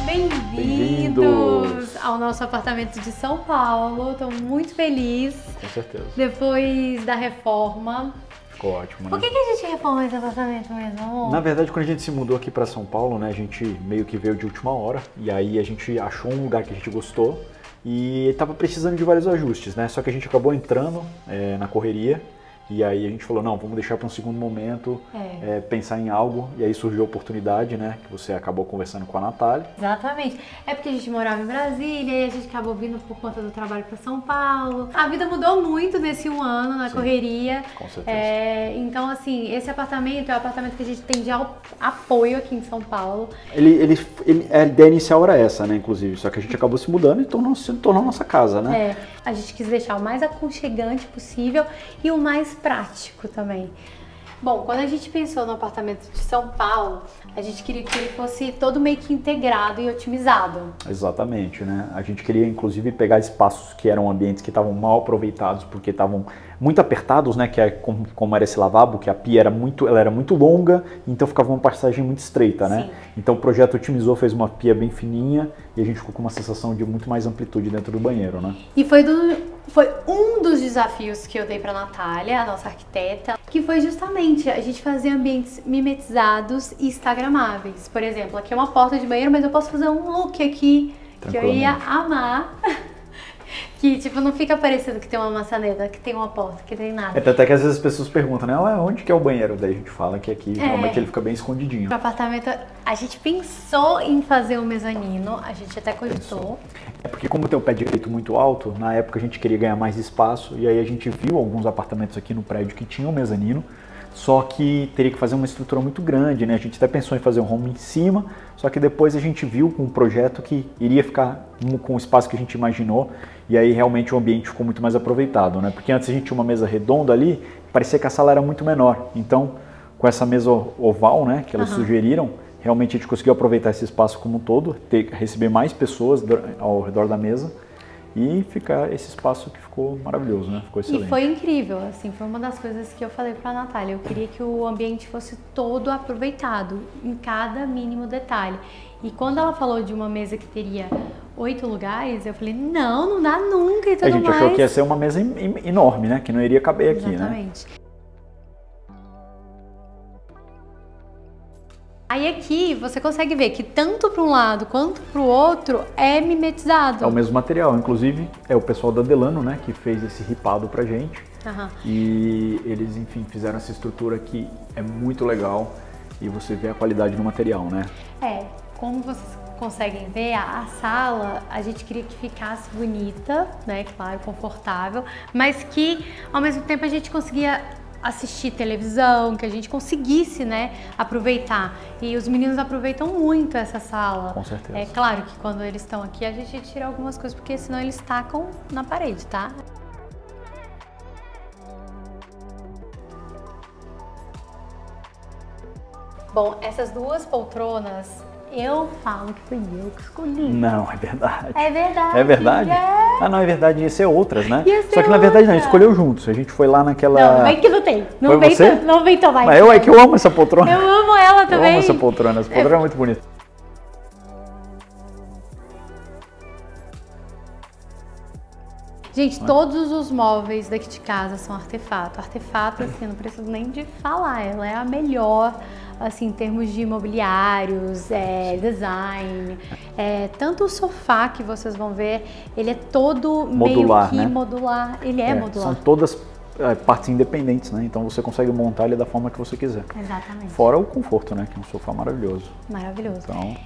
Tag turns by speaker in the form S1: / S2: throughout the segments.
S1: Bem-vindos ao nosso apartamento de São Paulo. Estou muito feliz.
S2: Com certeza.
S1: Depois da reforma.
S2: Ficou ótimo, né?
S1: Por que a gente reforma esse apartamento mesmo, amor?
S2: Na verdade, quando a gente se mudou aqui para São Paulo, né, a gente meio que veio de última hora. E aí a gente achou um lugar que a gente gostou e estava precisando de vários ajustes, né? Só que a gente acabou entrando na correria. E aí a gente falou, não, vamos deixar para um segundo momento, pensar em algo. E aí surgiu a oportunidade, né, que você acabou conversando com a Natália.
S1: Exatamente. É porque a gente morava em Brasília e a gente acabou vindo por conta do trabalho para São Paulo. A vida mudou muito nesse um ano na correria.
S2: Com certeza.
S1: Então, assim, esse apartamento é o apartamento que a gente tem de apoio aqui em São Paulo.
S2: A ideia inicial era essa, né, inclusive. Só que a gente acabou se mudando e se tornou nossa casa, né?
S1: A gente quis deixar o mais aconchegante possível e o mais prático também. Bom, quando a gente pensou no apartamento de São Paulo, a gente queria que ele fosse todo meio que integrado e otimizado.
S2: Exatamente, né? A gente queria inclusive pegar espaços que eram ambientes que estavam mal aproveitados porque estavam muito apertados, né? Que é como era esse lavabo, que a pia ela era muito longa, então ficava uma passagem muito estreita, né?
S1: Sim.
S2: Então o projeto otimizou, fez uma pia bem fininha e a gente ficou com uma sensação de muito mais amplitude dentro do banheiro, né?
S1: E foi um dos desafios que eu dei para Natália, a nossa arquiteta, que foi justamente a gente fazer ambientes mimetizados e instagramáveis. Por exemplo, aqui é uma porta de banheiro, mas eu posso fazer um look aqui que eu ia amar. Que, tipo, não fica parecendo que tem uma maçaneta, que tem uma porta, que tem nada.
S2: Até que às vezes as pessoas perguntam, né? Onde que é o banheiro? Daí a gente fala que aqui, realmente ele fica bem escondidinho.
S1: O apartamento, a gente pensou em fazer um mezanino, a gente até cogitou.
S2: É porque como tem o pé direito muito alto, na época a gente queria ganhar mais espaço, e aí a gente viu alguns apartamentos aqui no prédio que tinham mezanino, só que teria que fazer uma estrutura muito grande, né? A gente até pensou em fazer um home em cima, só que depois a gente viu com um projeto que iria ficar com o espaço que a gente imaginou, e aí realmente o ambiente ficou muito mais aproveitado, né? Porque antes a gente tinha uma mesa redonda ali, parecia que a sala era muito menor. Então, com essa mesa oval, né, que elas sugeriram, realmente a gente conseguiu aproveitar esse espaço como um todo, receber mais pessoas ao redor da mesa e ficar esse espaço que ficou maravilhoso, né? Ficou excelente.
S1: E foi incrível, assim, foi uma das coisas que eu falei pra Natália. Eu queria que o ambiente fosse todo aproveitado, em cada mínimo detalhe. E quando ela falou de uma mesa que teria 8 lugares, eu falei, não dá nunca e tudo mais.
S2: A gente achou que ia ser uma mesa enorme, né? Que não iria caber aqui, né?
S1: Exatamente. Aí aqui você consegue ver que tanto para um lado quanto para o outro é mimetizado.
S2: É o mesmo material, inclusive é o pessoal da Delano, né, que fez esse ripado pra gente. E eles, enfim, fizeram essa estrutura que é muito legal e você vê a qualidade do material, né?
S1: Como vocês conseguem ver, a sala a gente queria que ficasse bonita, né, claro, confortável, mas que ao mesmo tempo a gente conseguia assistir televisão, que a gente conseguisse, né, aproveitar. E os meninos aproveitam muito essa sala.
S2: Com certeza.
S1: É claro que quando eles estão aqui a gente tira algumas coisas, porque senão eles tacam na parede, tá? Bom, essas duas poltronas, eu falo que fui eu que escolhi.
S2: Não, é verdade.
S1: É verdade.
S2: É verdade? Ah, não, é verdade, ia ser outras, né? Só que na verdade não, a gente escolheu juntos. A gente foi lá naquela...
S1: Não vem que não tem.
S2: Foi você?
S1: Não vem tomar.
S2: Mas é que eu amo essa poltrona.
S1: Eu amo ela também.
S2: Eu amo essa poltrona é muito bonita.
S1: Gente, todos os móveis daqui de casa são artefato. Artefato, assim, não preciso nem de falar. Ela é a melhor, assim, em termos de imobiliários, design. Tanto o sofá que vocês vão ver, ele é todo
S2: modular,
S1: meio que
S2: né?
S1: modular. Ele é modular.
S2: São todas partes independentes, né? Então você consegue montar ele da forma que você quiser.
S1: Exatamente.
S2: Fora o conforto, né? Que é um sofá maravilhoso.
S1: Maravilhoso.
S2: Então...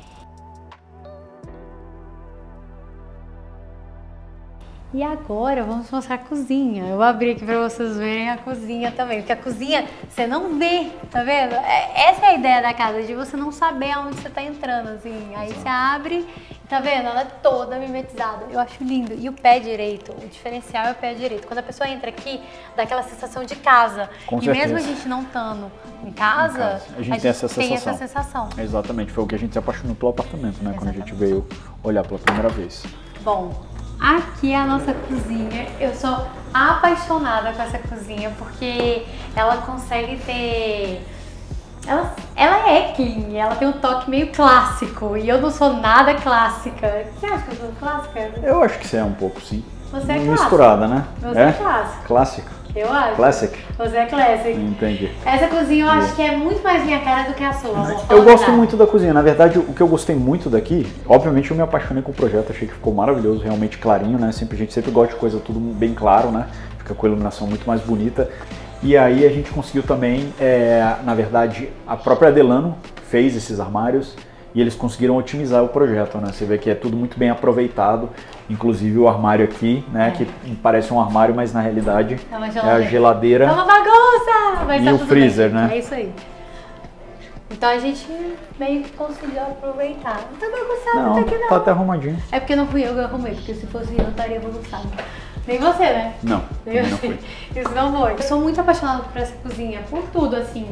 S1: E agora vamos mostrar a cozinha. Eu vou abrir aqui para vocês verem a cozinha também, porque a cozinha você não vê, tá vendo? Essa é a ideia da casa, de você não saber aonde você tá entrando, assim. Aí você abre, tá vendo? Ela é toda mimetizada. Eu acho lindo. E o pé direito, o diferencial é o pé direito. Quando a pessoa entra aqui, dá aquela sensação de casa.
S2: Com
S1: e
S2: certeza.
S1: Mesmo a gente não estando em casa,
S2: a gente tem essa
S1: sensação.
S2: Exatamente, foi o que a gente se apaixonou pelo apartamento, né? Exatamente. Quando a gente veio olhar pela primeira vez.
S1: Bom, aqui é a nossa cozinha. Eu sou apaixonada com essa cozinha porque ela consegue ter ela é clean, ela tem um toque meio clássico e eu não sou nada clássica. Você acha que eu sou clássica?
S2: Eu acho que você é um pouco, sim.
S1: Você é clássica.
S2: Misturada, né?
S1: Você é clássica.
S2: Clássica.
S1: Eu acho.
S2: Classic.
S1: Você é classic.
S2: Entendi.
S1: Essa cozinha eu acho que é muito mais minha cara do que a sua, amor.
S2: Eu gosto muito da cozinha. Na verdade, o que eu gostei muito daqui, obviamente eu me apaixonei com o projeto, achei que ficou maravilhoso, realmente clarinho, né? A gente sempre gosta de coisa tudo bem claro, né? Fica com a iluminação muito mais bonita. E aí a gente conseguiu também, na verdade, a própria Adelano fez esses armários e eles conseguiram otimizar o projeto, né? Você vê que é tudo muito bem aproveitado, inclusive o armário aqui, né? Que parece um armário, mas na realidade é a geladeira.
S1: É uma bagunça! Mas
S2: e
S1: tá
S2: o
S1: tudo
S2: freezer,
S1: bem.
S2: né?
S1: É isso aí. Então a gente meio que conseguiu aproveitar. Não tá bagunçado,
S2: Não,
S1: até que não.
S2: tá até arrumadinho.
S1: É porque não fui eu que arrumei, porque se fosse eu estaria bagunçado. Nem você, né?
S2: Não,
S1: Nem
S2: não
S1: você.
S2: foi.
S1: Isso não foi. Eu sou muito apaixonada por essa cozinha, por tudo, assim.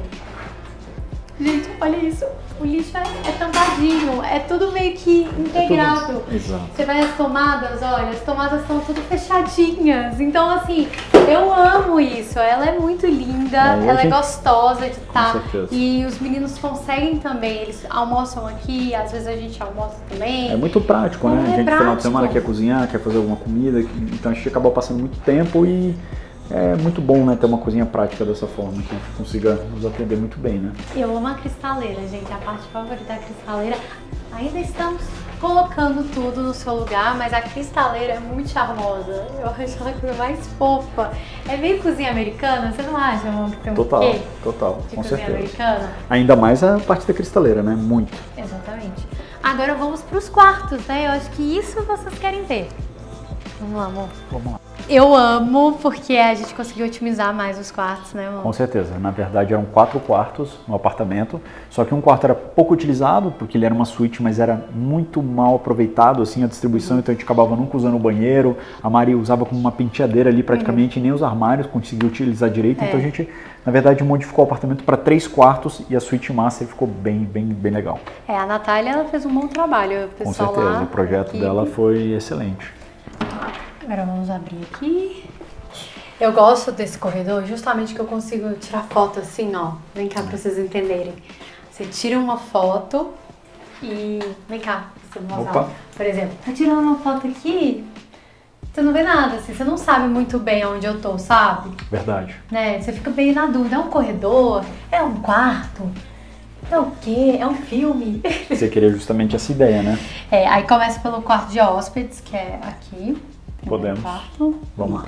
S1: Gente, olha isso. O lixo é tampadinho, é tudo meio que integrado.
S2: Exato.
S1: Você vai as tomadas, olha, as tomadas estão tudo fechadinhas. Então, assim, eu amo isso. Ela é muito linda, ela é gostosa de estar.
S2: Com certeza.
S1: E os meninos conseguem também, eles almoçam aqui, às vezes a gente almoça também.
S2: É muito prático, né? A gente no final de
S1: prático.
S2: semana quer cozinhar, quer fazer alguma comida, então a gente acabou passando muito tempo e é muito bom, né, ter uma cozinha prática dessa forma, que consiga nos atender muito bem, né?
S1: Eu amo a cristaleira, gente, a parte favorita da cristaleira. Ainda estamos colocando tudo no seu lugar, mas a cristaleira é muito charmosa. Eu acho ela a coisa mais fofa. É meio cozinha americana, você não acha, amor, que tem um
S2: Total,
S1: quê
S2: total,
S1: de
S2: com
S1: cozinha
S2: certeza.
S1: americana?
S2: Ainda mais a parte da cristaleira, né? Muito.
S1: Exatamente. Agora vamos para os quartos, né? Eu acho que isso vocês querem ver. Vamos lá, amor.
S2: Vamos lá.
S1: Eu amo porque a gente conseguiu otimizar mais os quartos, né, amor?
S2: Com certeza. Na verdade, eram 4 quartos no apartamento, só que um quarto era pouco utilizado, porque ele era uma suíte, mas era muito mal aproveitado, assim, a distribuição, então a gente acabava nunca usando o banheiro, a Mari usava como uma penteadeira ali praticamente, e nem os armários conseguiu utilizar direito, então a gente, na verdade, modificou o apartamento para 3 quartos e a suíte master ficou bem legal.
S1: A Natália, ela fez um bom trabalho, o
S2: Com
S1: pessoal
S2: certeza,
S1: lá,
S2: o projeto dela foi excelente.
S1: Agora vamos abrir aqui. Eu gosto desse corredor justamente que eu consigo tirar foto assim, ó. Vem cá pra vocês entenderem. Você tira uma foto e... Vem cá, pra você mostrar. Por exemplo, tá tirando uma foto aqui, você não vê nada, assim. Você não sabe muito bem onde eu tô, sabe?
S2: Verdade.
S1: Né? Você fica bem na dúvida. É um corredor? É um quarto? É o quê? É um filme?
S2: Você queria justamente essa ideia, né?
S1: Aí começa pelo quarto de hóspedes, que é aqui.
S2: Podemos. Vamos.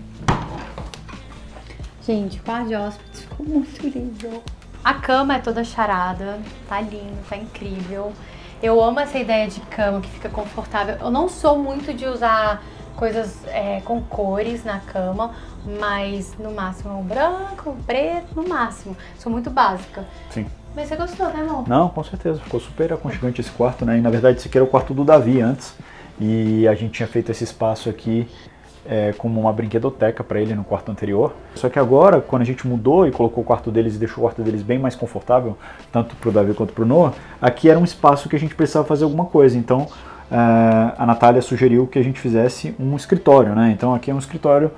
S2: Gente, o quarto de hóspedes ficou muito lindo. A cama é toda charada, tá lindo, tá incrível. Eu amo essa ideia de cama que fica confortável. Eu não sou muito de usar coisas com cores na cama, mas no máximo branco, preto, no máximo. Sou muito básica. Sim. Mas você gostou, né, amor? Não, com certeza. Ficou super aconchegante esse quarto, né? E na verdade esse aqui era o quarto do Davi antes. E a gente tinha feito esse espaço aqui como uma brinquedoteca para ele no quarto anterior. Só que agora, quando a gente mudou e colocou o quarto deles e deixou o quarto deles bem mais confortável, tanto para o Davi quanto para o Noah, aqui era um espaço que a gente precisava fazer alguma coisa. Então a Natália sugeriu que a gente fizesse um escritório, né? Então aqui é um escritório.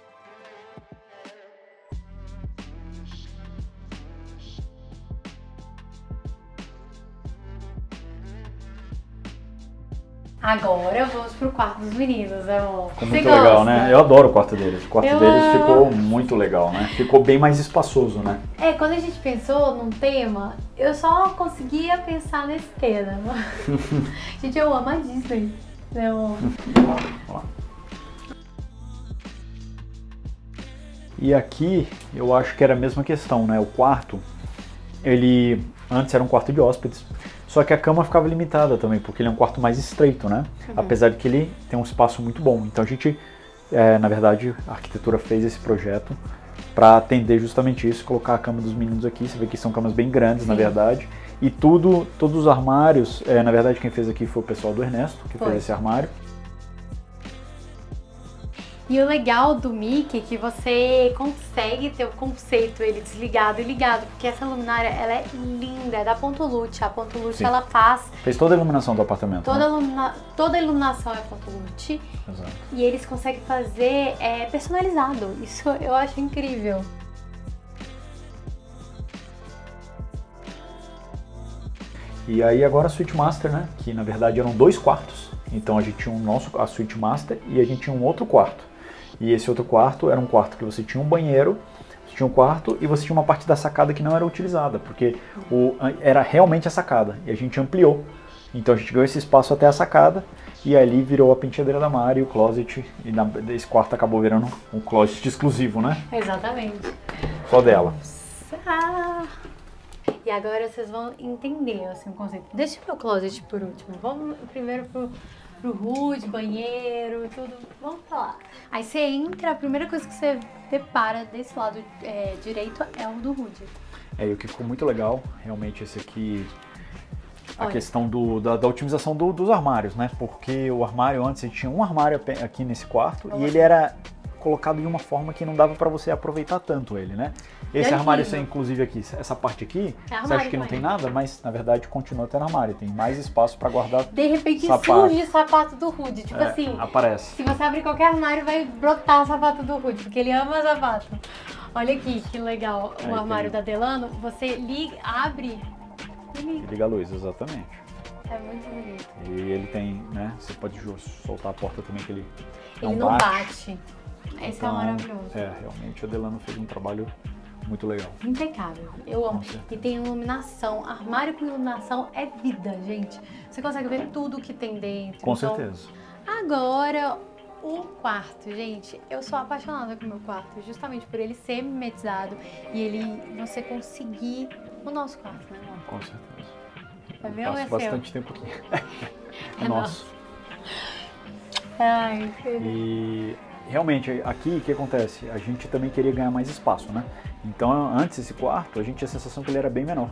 S2: Agora vamos pro quarto dos meninos, amor. Ficou muito legal, né? Eu adoro o quarto deles. O quarto deles ficou muito legal, né? Ficou bem mais espaçoso, né? Quando a gente pensou num tema, eu só conseguia pensar nesse tema. Gente, eu amo a Disney. Vamos lá. E aqui, eu acho que era a mesma questão, né? O quarto, ele antes era um quarto de hóspedes. Só que a cama ficava limitada também, porque ele é um quarto mais estreito, né? Apesar de que ele tem um espaço muito bom. Então a gente, na verdade, a arquitetura fez esse projeto para atender justamente isso, colocar a cama dos meninos aqui. Você vê que são camas bem grandes, na verdade. E todos os armários, na verdade quem fez aqui foi o pessoal do Ernesto, que fez esse armário. E o legal do Mickey é que você consegue ter o conceito ele desligado e ligado, porque essa luminária ela é linda, é da Pontolute. A Pontolute ela fez toda a iluminação do apartamento. Toda a iluminação é Pontolute. Exato. E eles conseguem fazer personalizado. Isso eu acho incrível. E aí agora a Suite Master, né? Que na verdade eram 2 quartos. Então a gente tinha a Suite Master e a gente tinha um outro quarto. E esse outro quarto era um quarto que você tinha um banheiro, você tinha um quarto e você tinha uma parte da sacada que não era utilizada, porque era realmente a sacada. E a gente ampliou. Então a gente ganhou esse espaço até a sacada e ali virou a penteadeira da Mari, o closet. E esse quarto acabou virando um closet exclusivo, né?
S1: Exatamente.
S2: Só dela.
S1: E agora vocês vão entender assim, o conceito. Deixa o meu closet por último. Vamos primeiro pro hood, banheiro, tudo. Vamos falar. Aí você entra, a primeira coisa que você depara desse lado direito é o do hood.
S2: E o que ficou muito legal, realmente, esse aqui, a questão da otimização dos armários, né? Porque o armário antes, a gente tinha um armário aqui nesse quarto e ele era colocado de uma forma que não dava para você aproveitar tanto ele, né? Esse armário, inclusive aqui, essa parte aqui, você acha que não tem nada, mas na verdade continua tendo armário, tem mais espaço para guardar.
S1: De repente surge sapato do Rudy, tipo assim,
S2: aparece.
S1: Se você abrir qualquer armário vai brotar o sapato do Rudy, porque ele ama sapato. Olha aqui que legal, o armário da Delano, você liga, abre e
S2: liga a luz, exatamente.
S1: É muito bonito.
S2: E ele tem, né, você pode soltar a porta também que ele
S1: não bate. Esse é maravilhoso.
S2: Realmente a Delano fez um trabalho muito legal.
S1: Impecável. Eu amo. E tem iluminação. Armário com iluminação é vida, gente. Você consegue ver tudo que tem dentro.
S2: Com certeza.
S1: Agora, o quarto, gente. Eu sou apaixonada com o meu quarto, justamente por ele ser mimetizado e você conseguir o nosso quarto, né, amor?
S2: Com certeza.
S1: É meu ou é seu?
S2: Bastante tempo aqui. É nosso.
S1: Ai,
S2: e realmente, aqui o que acontece? A gente também queria ganhar mais espaço, né? Então, antes esse quarto, a gente tinha a sensação que ele era bem menor.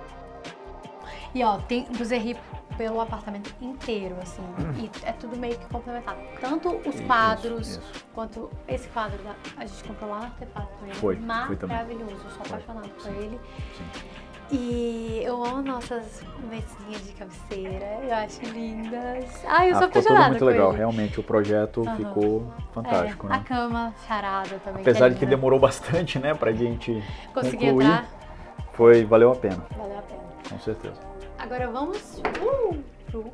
S1: E tem buzerri pelo apartamento inteiro, assim, e é tudo meio que complementado. Tanto os quadros, quanto esse quadro a gente comprou lá no Artefato também.
S2: Foi também.
S1: Maravilhoso, eu sou apaixonada por ele.
S2: Sim.
S1: E eu amo nossas mesinhas de cabeceira, eu acho lindas. Ai, eu sou apaixonada
S2: muito legal, realmente o projeto ficou fantástico, né?
S1: A cama charada também.
S2: Apesar de que demorou bastante, né, pra gente
S1: conseguir
S2: concluir,
S1: entrar.
S2: Valeu a pena.
S1: Valeu a pena.
S2: Com certeza.
S1: Agora vamos pro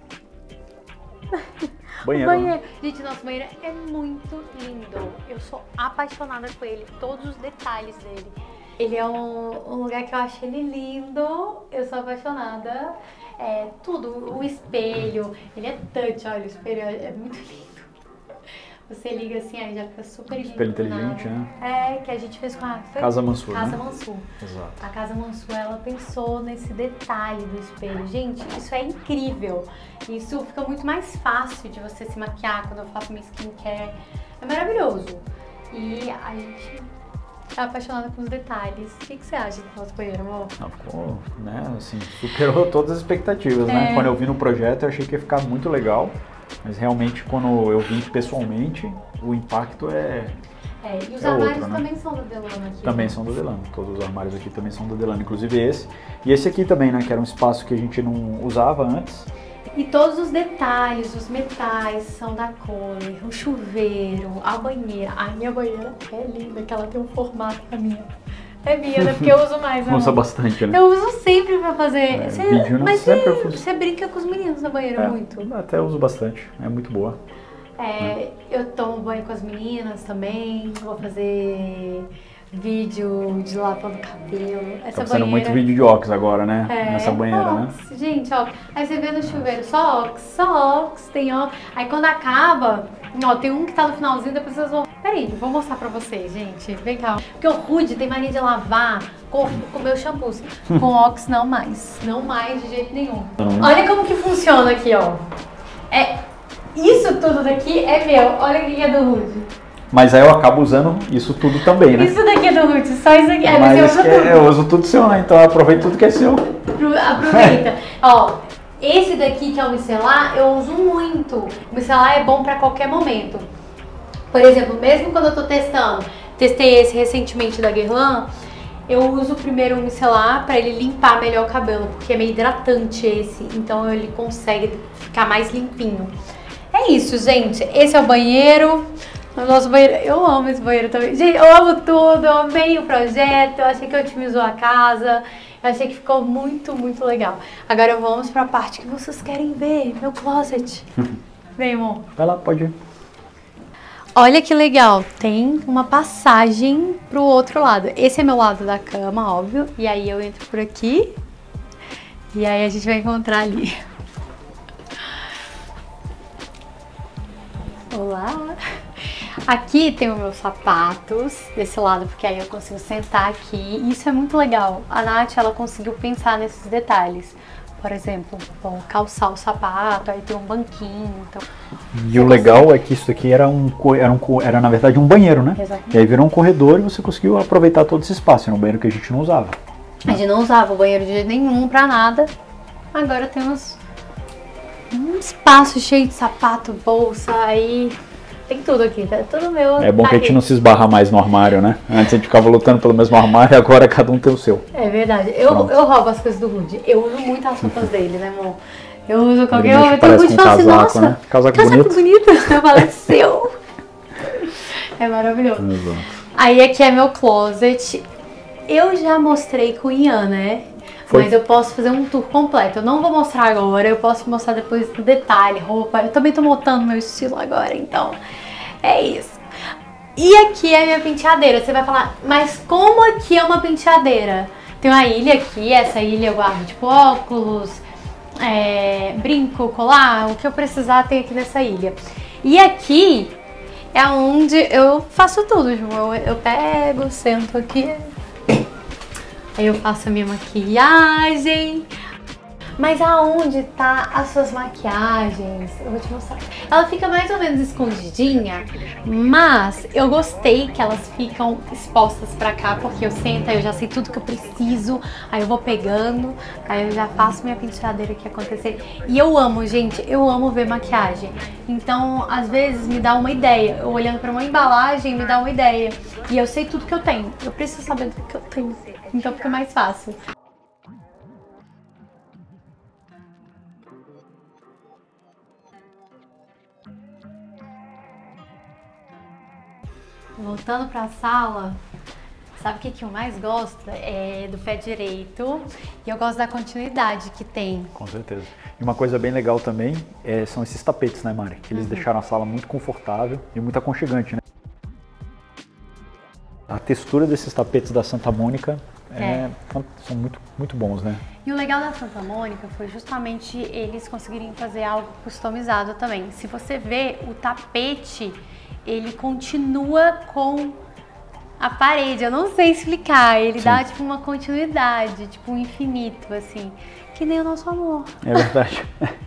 S2: banheiro.
S1: O banheiro. Gente, nosso banheiro é muito lindo. Eu sou apaixonada com ele, todos os detalhes dele. Ele é um lugar que eu acho ele lindo, eu sou apaixonada. Tudo, o espelho, ele é touch, olha, o espelho é muito lindo. Você liga assim, aí já fica super lindo.
S2: Espelho inteligente, né?
S1: Que a gente fez com a
S2: Casa Mansur.
S1: Casa Mansur.
S2: Exato.
S1: A Casa Mansur, ela pensou nesse detalhe do espelho. Gente, isso é incrível. Isso fica muito mais fácil de você se maquiar quando eu faço minha skincare. É maravilhoso. E a gente tá apaixonada com os detalhes. O que você acha do nosso banheiro, amor?
S2: Ficou, né, assim, superou todas as expectativas, né? Quando eu vi no projeto, eu achei que ia ficar muito legal. Mas realmente, quando eu vi pessoalmente, o impacto
S1: e os armários também são da Delano aqui.
S2: Também são da Delano. Todos os armários aqui também são da Delano, inclusive esse. E esse aqui também, né? Que era um espaço que a gente não usava antes.
S1: E todos os detalhes, os metais são da Kohler, o chuveiro, a banheira. A minha banheira é linda, que ela tem um formato pra minha. É minha, né? Porque eu uso mais.
S2: Usa bastante, né?
S1: Eu uso sempre pra fazer. Mas
S2: sempre
S1: você brinca com os meninos na banheira muito?
S2: Até uso bastante, é muito boa.
S1: Eu tomo banho com as meninas também, vou fazer vídeo de lavando cabelo.
S2: Tá fazendo muito vídeo de Ox agora, né? Nessa banheira, né?
S1: Gente, aí você vê no chuveiro só Ox, tem Ox. Aí quando acaba, tem um que tá no finalzinho, depois vocês vão... Peraí, vou mostrar pra vocês, gente. Vem cá. Porque o Rudy tem mania de lavar com meus shampoos. Com Ox não mais. Não mais de jeito nenhum. Olha como que funciona aqui, ó. Isso tudo daqui é meu. Olha o que é do Rudy.
S2: Mas aí eu acabo usando isso tudo também, né?
S1: Isso daqui é do Rudy, só isso aqui.
S2: Mas eu uso tudo seu, né? Então aproveita tudo que é seu.
S1: Aproveita. Esse daqui que é o micelar, eu uso muito. O micelar é bom pra qualquer momento. Por exemplo, mesmo quando eu tô testei esse recentemente da Guerlain, eu uso primeiro o micelar pra ele limpar melhor o cabelo, porque é meio hidratante esse, então ele consegue ficar mais limpinho. É isso, gente. Esse é o banheiro. O nosso banheiro, eu amo esse banheiro também. Gente, eu amo tudo, eu amei o projeto, eu achei que otimizou a casa. Eu achei que ficou muito, muito legal. Agora vamos pra parte que vocês querem ver, meu closet. Vem, amor.
S2: Vai lá, pode ir.
S1: Olha que legal, tem uma passagem pro outro lado. Esse é meu lado da cama, óbvio. E aí eu entro por aqui. E aí a gente vai encontrar ali. Olá! Aqui tem os meus sapatos, desse lado, porque aí eu consigo sentar aqui. Isso é muito legal. A Nath, ela conseguiu pensar nesses detalhes. Por exemplo, vou calçar o sapato, aí tem um banquinho. Então,
S2: e o legal é que isso aqui era na verdade um banheiro, né?
S1: Exatamente.
S2: E aí virou um corredor e você conseguiu aproveitar todo esse espaço. Era um banheiro que a gente não usava.
S1: A gente não usava o banheiro de jeito nenhum pra nada. Agora temos um espaço cheio de sapato, bolsa, aí tem tudo aqui, tá tudo meu.
S2: É bom que a gente não se esbarra mais no armário, né? Antes a gente ficava lutando pelo mesmo armário e agora cada um tem o seu.
S1: É verdade. Eu roubo as coisas do Rudy. Eu uso muito as roupas dele, né, amor? Eu uso qualquer
S2: roupa.
S1: Então o Rudy fala assim, nossa,
S2: né? Casaco
S1: bonito. Eu falo, é seu. É maravilhoso.
S2: Exato.
S1: Aí aqui é meu closet. Eu já mostrei com o Ian, né?
S2: Foi.
S1: Mas eu posso fazer um tour completo. Eu não vou mostrar agora, eu posso mostrar depois no detalhe, roupa. Eu também tô montando meu estilo agora, então é isso. E aqui é a minha penteadeira. Você vai falar, mas como aqui é uma penteadeira? Tem uma ilha aqui, essa ilha eu guardo tipo óculos, brinco, colar, o que eu precisar tem aqui nessa ilha. E aqui é onde eu faço tudo, João. Eu pego, sento aqui. Aí eu faço a minha maquiagem. Mas aonde tá as suas maquiagens? Eu vou te mostrar. Ela fica mais ou menos escondidinha, mas eu gostei que elas ficam expostas pra cá, porque eu sento, aí eu já sei tudo que eu preciso, aí eu vou pegando, aí eu já faço minha penteadeira aqui acontecer. E eu amo, gente, eu amo ver maquiagem. Então, às vezes, me dá uma ideia. Eu olhando pra uma embalagem, me dá uma ideia. E eu sei tudo que eu tenho. Eu preciso saber do que eu tenho. Então fica mais fácil. Voltando para a sala, sabe o que eu mais gosto? É do pé direito, e eu gosto da continuidade que tem.
S2: Com certeza. E uma coisa bem legal também são esses tapetes, né, Mari? Que eles deixaram a sala muito confortável e muito aconchegante, né? A textura desses tapetes da Santa Mônica são muito, muito bons, né?
S1: E o legal da Santa Mônica foi justamente eles conseguirem fazer algo customizado também. Se você vê, o tapete, ele continua com a parede. Eu não sei explicar, ele dá tipo uma continuidade, tipo um infinito, assim. Que nem o nosso amor.
S2: É verdade.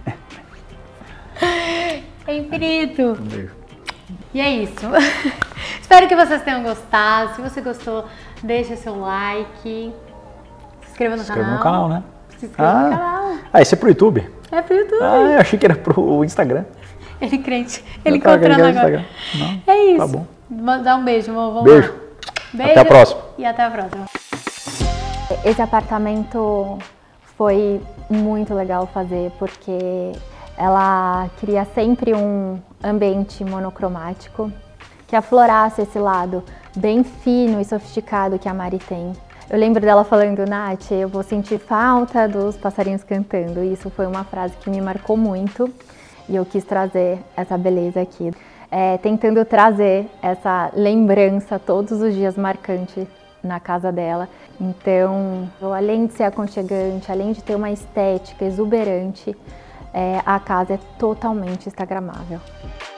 S1: É infinito. Um beijo. E é isso. Espero que vocês tenham gostado. Se você gostou, deixa seu like. Se inscreva no canal.
S2: Se inscreva no canal, né?
S1: Se inscreva no canal.
S2: Esse é pro YouTube?
S1: É pro YouTube.
S2: Eu achei que era pro Instagram.
S1: Ele crente. Ele encontrando agora.
S2: Não,
S1: é isso.
S2: Tá bom.
S1: Dá um beijo, amor. Vamos
S2: beijo.
S1: Lá. Beijo.
S2: Até a próxima.
S1: E até a próxima.
S3: Esse apartamento foi muito legal fazer porque ela queria sempre um ambiente monocromático que aflorasse esse lado bem fino e sofisticado que a Mari tem. Eu lembro dela falando, Nath, eu vou sentir falta dos passarinhos cantando. E isso foi uma frase que me marcou muito e eu quis trazer essa beleza aqui. Tentando trazer essa lembrança todos os dias marcante na casa dela. Então, além de ser aconchegante, além de ter uma estética exuberante, a casa é totalmente instagramável.